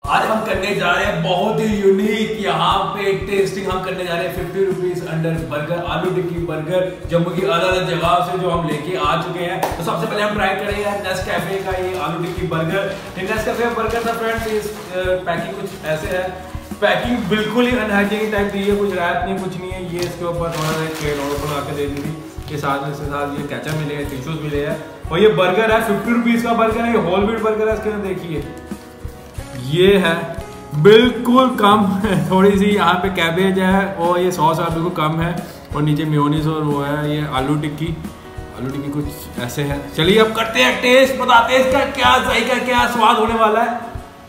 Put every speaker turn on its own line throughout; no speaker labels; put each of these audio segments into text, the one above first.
आज हम करने जा रहे हैं बहुत ही यूनिक यहाँ पे टेस्टिंग हम करने जा रहे हैं 50 रुपीज अंडर बर्गर, आलू टिक्की बर्गर, जम्मू की अलग अलग जगह से जो हम लेके आ चुके हैं। तो सबसे पहले हम ट्राई करेंगे नेस्कैफे का ये aloo tikki burger. Nescafe burger था फ्रेंड्स, इस पैकिंग कुछ ऐसे है। पैकिंग बिल्कुल ही अनहाइजीनिक टाइप दी है, कुछ रैप नहीं कुछ नहीं है। ये इसके ऊपर थोड़ा सा ट्रेन और बना के दे दी थी के साथ ये केचप मिले हैं, टिश्यूज मिले हैं। और ये बर्गर है 50 रुपीज का बर्गर है, ये होल व्हीट बर्गर है। इसके अंदर देखिए ये है बिल्कुल कम थोड़ी सी यहाँ पे कैबेज है और ये सॉस है बिल्कुल कम है और नीचे मेयोनीज और वो है ये आलू टिक्की कुछ ऐसे है। चलिए अब करते हैं टेस्ट, बताते हैं इसका क्या जायका क्या स्वाद होने वाला है।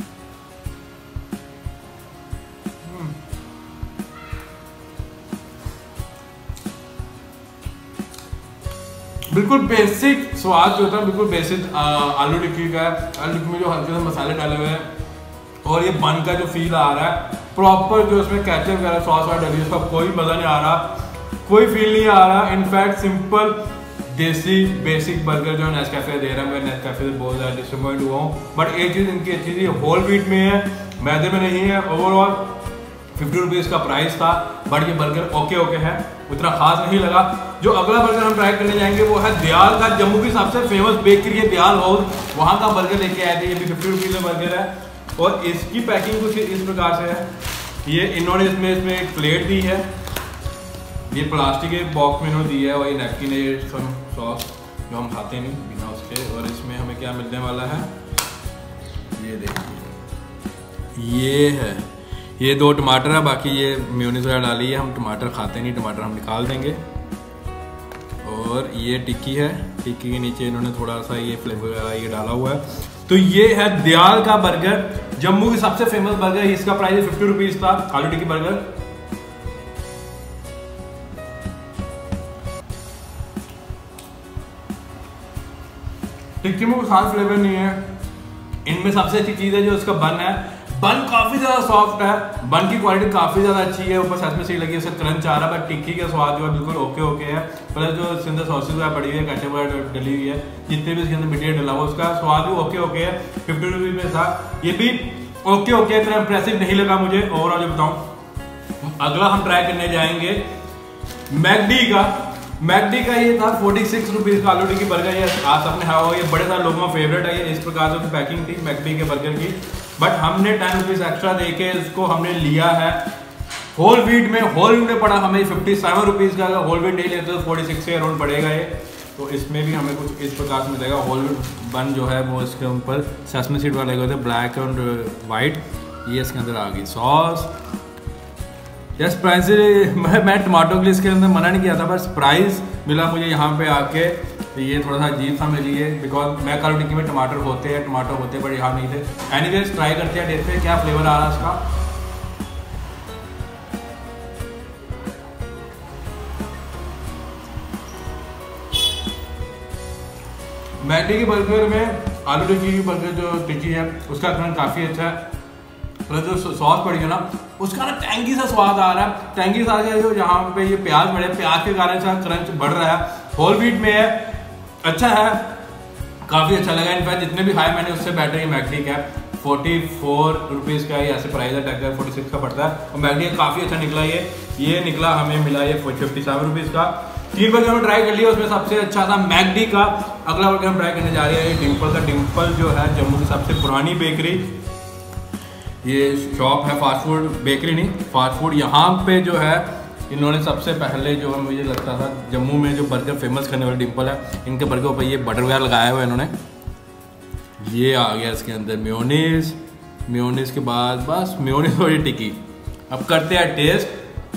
बिल्कुल बेसिक स्वाद जो होता है, बिल्कुल बेसिक आलू टिक्की का है। आलू टिक्की में जो हल्के से मसाले डाले हुए हैं और ये बन का जो फील आ रहा है प्रॉपर, जो उसमें केचप वगैरह सॉस वगैरह डली है उसका कोई मजा नहीं आ रहा, कोई फील नहीं आ रहा। In fact simple desi basic burger जो नेस्कैफे दे रहा है, मैं नेस्कैफे से बहुत ज़्यादा डिसअपॉइंट हुआ हूँ। बट एक चीज़ इनकी अच्छी थी, होल व्हीट में है, मैदे में नहीं है। ओवरऑल 50 रुपीज़ का प्राइस था, बट ये बर्गर ओके है, उतना खास नहीं लगा। जो अगला बर्गर हम ट्राई करने जाएंगे वो है दयाल का, जम्मू की सबसे फेमस बेकरी है दयाल हाउस, वहाँ का बर्गर लेके आए थे। ये भी 50 रुपीज़ का बर्गर है और इसकी पैकिंग कुछ इस प्रकार से है। ये इन्होंने इसमें एक प्लेट दी है, ये प्लास्टिक के बॉक्स में इन्होंने दी है और ये नैपकिन है, ये सॉस जो हम खाते नहीं बिना उसके। और इसमें हमें क्या मिलने वाला है ये देखिए, ये है, ये 2 टमाटर है, बाकी ये मेयोनीज वगैरह डाली है। हम टमाटर खाते नहीं, टमाटर हम निकाल देंगे। और ये टिक्की है, टिक्की के नीचे इन्होंने थोड़ा सा ये फ्लेवर वगैरह ये डाला हुआ है। तो ये है दयाल का बर्गर, जम्मू की सबसे फेमस बर्गर है। इसका प्राइस 50 रुपीज था, आलू टिक्की बर्गर। टिक्की में कोई खास फ्लेवर नहीं है। इनमें सबसे अच्छी चीज है जो इसका बन है, बन काफी ज्यादा सॉफ्ट है, बन की क्वालिटी काफी ज्यादा अच्छी है, ऊपर सेसमी सीड लगी है, उसका क्रंच आ रहा है। बट टिक्की का स्वाद जो है बिल्कुल ओके है। प्लस जो इसके अंदर सॉसेज वगैरह पड़ी हुई है, केचप वगैरह डली हुई है, जितने भी इसके अंदर मटेरियल डला हुआ उसका स्वाद भी ओके है। 50 रुपीज में था, ये भी ओके इतना इंप्रेसिव नहीं लगा मुझे ओवरऑल जो बताऊं। अगला हम ट्राई करने जाएंगे मैकडी का ये था 46 रुपीज का आलू टिक्की बर्गर। ये आज आपने खाया होगा, ये बड़े सारे लोगों का फेवरेट है। ये इस प्रकार से पैकिंग थी मैकडी के बर्गर की, बट हमने 10 रुपीज एक्स्ट्रा देके इसको हमने लिया है होल व्हीट में। होल व्हीट में पड़ा हमें 57 रुपीज का, अगर होल व्हीट नहीं लेते तो 46 से अराउंड पड़ेगा ये। तो इसमें भी हमें कुछ इस प्रकार से मिलेगा। होल व्हीट बन जो है वो इसके ऊपर सेसमी सीड वाले लगे थे, ब्लैक और वाइट। ये इसके अंदर आ गई सॉस। यस प्राइस मैं टमाटो के लिए इसके अंदर मना नहीं किया था, बस प्राइस मिला मुझे यहाँ पे आके तो ये थोड़ा सा अजीब सा मिली है। बिकॉज मैं आलू टिक्की में टमाटर होते हैं बट यहाँ नहीं थे। एनीवेज ट्राई करते हैं, देखते हैं क्या फ्लेवर आ रहा है इसका। मैकडी के बर्गर में आलू टिक्की की बर्गर जो टिक्की है उसका क्रंच काफ़ी अच्छा है। प्लस जो सॉस पड़ी है ना उसका ना टैंगी सा स्वाद आ रहा है। टैंगी सा जो जहाँ पे ये प्याज पड़े, प्याज के कारण से क्रंच बढ़ रहा है। होल व्हीट में है, अच्छा है, काफ़ी अच्छा लगा। इनफैक्ट जितने भी खाए मैंने उससे बेटर ये मैकडी का 44 रुपीज़ का ये ऐसे प्राइस है, टैग 46 का पड़ता है। और मैकडी काफ़ी अच्छा निकला ये निकला, हमें मिला ये 57 रुपीज़ का। 3 बर्गर हम ट्राई कर लिया, उसमें सबसे अच्छा था मैकडी का। अगला बर्गर हम ट्राई करने जा रहे हैं डिम्पल का। डिम्पल जो है जम्मू की सबसे पुरानी बेकरी, ये शॉप है, फास्ट फूड बेकरी नहीं फास्ट फूड। यहाँ पे जो है इन्होंने सबसे पहले जो है मुझे लगता था जम्मू में जो बर्गर फेमस करने वाले डिम्पल है, इनके बर्गर पर ये बटर वगैरह लगाया हुआ है इन्होंने। ये आ गया इसके अंदर मेयोनीज के बाद बस मेयोनीज और ये टिक्की। अब करते हैं टेस्ट।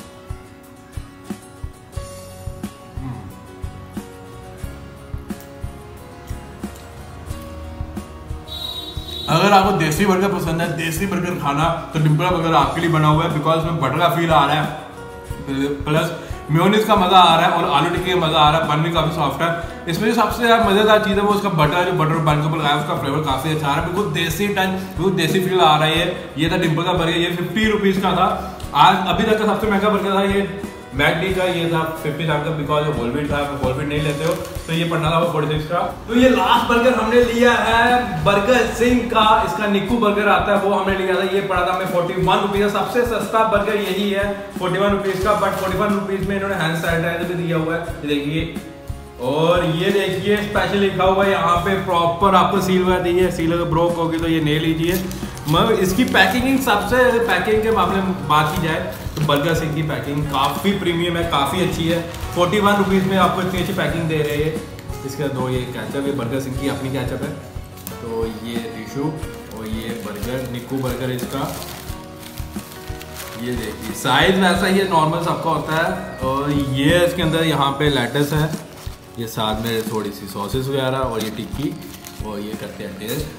अगर आपको देसी बर्गर पसंद है, देसी बर्गर खाना, तो डिम्पल का बर्गर आपके लिए बना हुआ है। बिकॉज उसमें बटर का फील आ रहा है, प्लस मेयोनीज का मजा आ रहा है और आलू टिक्की का मजा आ रहा है। बन भी काफी सॉफ्ट है। इसमें जो सबसे ज्यादा मजेदार चीज है वो उसका बटर, जो बटर बन के ऊपर लगाया उसका फ्लेवर काफी अच्छा आ रहा है। बिल्कुल देसी टच, बिल्कुल देसी फील आ रहा है। ये था डिम्पल का बर्गर, ये 50 रुपीज का था। आज अभी तक का सबसे महंगा बर्गर था ये मैकडी का ये था 50 का, बिकॉज होल व्हीट था, होल व्हीट नहीं लेते हो तो ये पड़ना था वो 46 का। तो ये लास्ट बर्गर हमने लिया है बर्गर सिंह का, इसका निक्कू बर्गर आता है वो हमने लिया था, ये पड़ा था हमें 41 रुपीज। सबसे सस्ता बर्गर यही है 41 रुपीज का, बट 41 रुपीज में इन्होंने हैंड सैनिटाइजर भी दिया हुआ है, ये देखिए। और ये देखिए स्पेशल लिखा हुआ है यहाँ पे, प्रॉपर आपको सील वगैरह दी है, सील अगर ब्रोक होगी तो ये नहीं लीजिए। मतलब इसकी पैकिंग सबसे, पैकिंग के मामले में बात की जाए तो बर्गर सिंह की पैकिंग काफ़ी प्रीमियम है, काफ़ी अच्छी है। 41 रुपीज़ में आपको इतनी अच्छी पैकिंग दे रहे हैं। इसके दो ये कैचअप, ये बर्गर सिंह की अपनी कैचअप है, तो ये टिशू और ये बर्गर निक्कू बर्गर इसका, ये देखिए साइज वैसा ही नॉर्मल सबका होता है। और ये इसके अंदर यहाँ पे लेटस है, ये साथ में थोड़ी सी सॉसेस वगैरह और ये टिक्की, और ये करते हैं टेस्ट।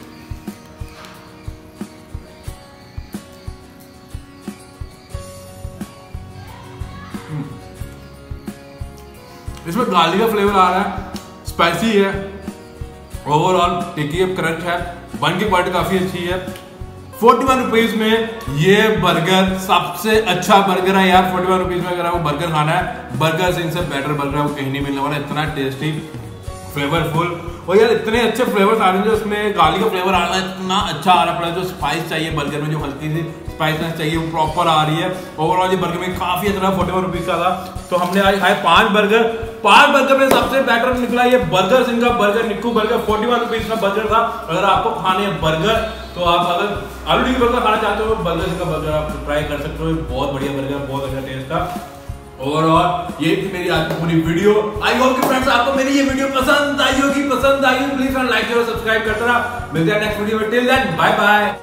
इसमें गार्लिक का फ्लेवर आ रहा है, स्पाइसी है, ओवरऑल टिक्की क्रंच है, बन की क्वालिटी काफी अच्छी है। 41 रुपीज में ये बर्गर सबसे अच्छा बर्गर है यार। 41 रुपीज में अगर आपको बर्गर खाना है, बर्गर सिंह से बेटर बर्गर आपको कहीं नहीं मिलने वाला, इतना टेस्टी, फ्लेवरफुल। और यार इतने अच्छे फ्लेवर्स आ रहे हैं, जो इसमें गार्लिक का फ्लेवर आ रहा है, इतना अच्छा आ रहा है, जो स्पाइस चाहिए बर्गर में, जो हल्की सी स्पाइसनेस चाहिए वो प्रॉपर आ रही है। ओवरऑल ये बर्गर में काफी अच्छा 41 रुपीज का था। तो हमने आज खाए 5 बर्गर में सबसे बेटर निकला ये बर्गर सिंह का बर्गर निक्कू बर्गर। 41 रुपीज का बर्गर था। अगर आपको खाने हैं बर्गर तो आप अगर आलू टिक्की बर्गर खाना चाहते हो, बर्गर सिंह का बर्गर आप ट्राई कर सकते हो, बहुत बढ़िया बर्गर, बहुत अच्छा टेस्ट था। ओवरऑल ये थी मेरी आज की पूरी वीडियो। आई होप कि फ्रेंड्स आपको मेरी ये वीडियो पसंद आई होगी, प्लीज लाइक और सब्सक्राइब करते रहा। मिलते हैं नेक्स्ट वीडियो में, टिल देन बाय बाय।